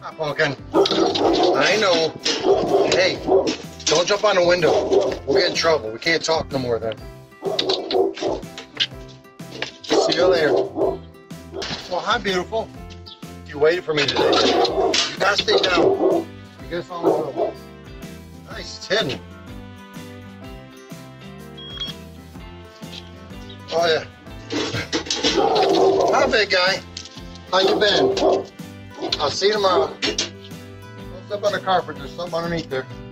Hi, Pumpkin. I know. Hey, don't jump on the window. We'll get in trouble. We can't talk no more then. See you later. Well, hi, beautiful. You waited for me today. You gotta stay down. You guys on the road. Nice, it's hidden. Oh yeah. Hi, big guy. How you been? I'll see you tomorrow. Don't step on the carpet. There's something underneath there.